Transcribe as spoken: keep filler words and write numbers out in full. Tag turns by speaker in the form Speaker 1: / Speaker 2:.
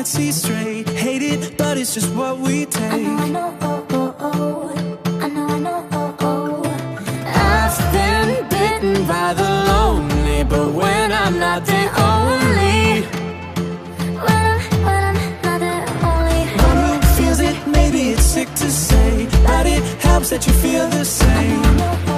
Speaker 1: can't see straight. Hate it, but it's just what we take.
Speaker 2: I know, I know, oh, oh, oh. I know, I know, oh, oh.
Speaker 1: I've been bitten by the lonely, but when I'm not the only,
Speaker 2: When I'm, when I'm not the only
Speaker 1: one who feels it, maybe it's sick to say, but it helps that you feel the same.
Speaker 2: I know, I know,